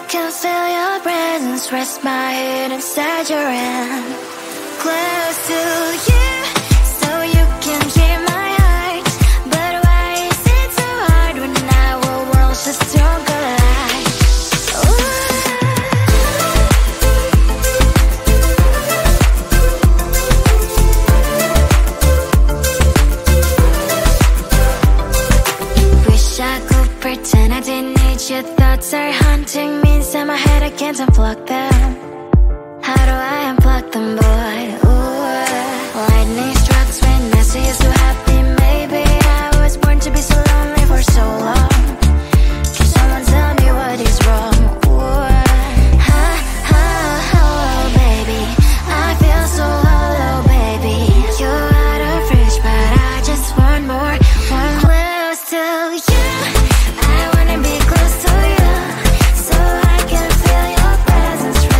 can feel your presence, rest my head inside your hand. Close to you, so you can hear my heart. But why is it so hard when our worlds just don't collide? Wish I could pretend I didn't need your thoughts are haunting me inside my head, I can't unplug them. How do I unplug them, boy? Ooh, lightning strikes when I see you so happy. Maybe I was born to be so lonely for so long. Can someone tell me what is wrong? Ooh, oh, baby, I feel so hollow, baby. You're out of reach, but I just want more, one close to you. I wanna be close to you, so I can feel your presence.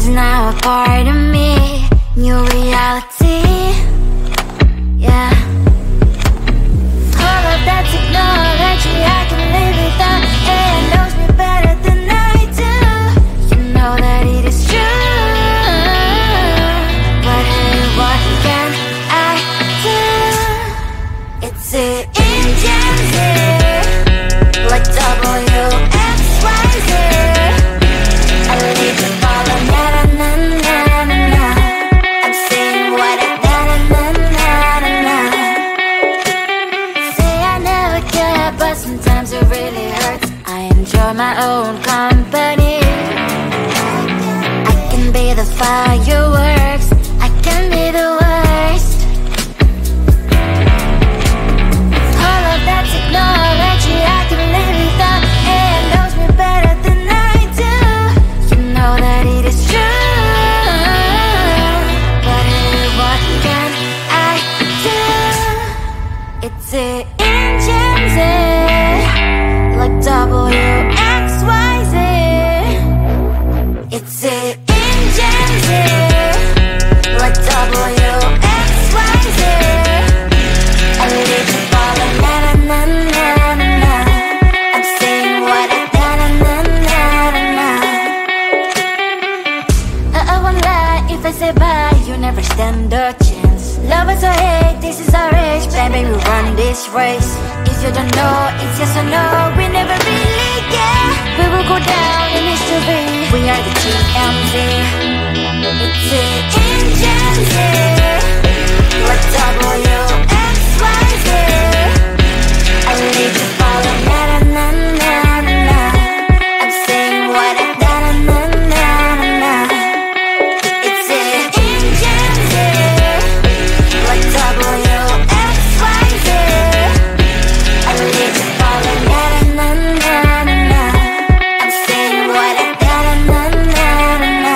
is now a part of me. New reality, yeah. All of that technology I can live without. AI knows me better than I do. You know that it is true. But hey, what can I do? It's an engine like WXYZ. I leave you falling, na na na na na. I'm saying what I na na na na na. Say I never care, but sometimes it really hurts. I enjoy my own company. I can be the fireworks, I can be the worst. All of that technology I can live without. AI knows me better than I do. You know that it is true. But hey, what can I do? It's an engine like WXYZ. It's an engine like WXYZ. I leave you falling, na na na na na na. I'm saying what I na na na na na. I won't lie if I say bye, you never stand a chance. Love us or hate, this is our age. Baby, we run this race. If you don't know, it's yes or no. We never really care. We will go down in history. We are the TMZ. It's an engine like WXYZ. I leave you falling, na na na na na. I'm saying what I na na na na na. It's an engine like WXYZ. I leave you falling, na na na na na. I'm saying what I na na na na na.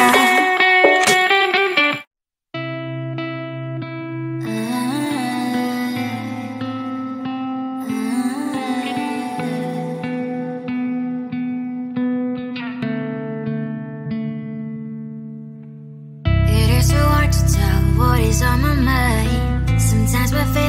It is so hard to tell what is on my mind. Sometimes my face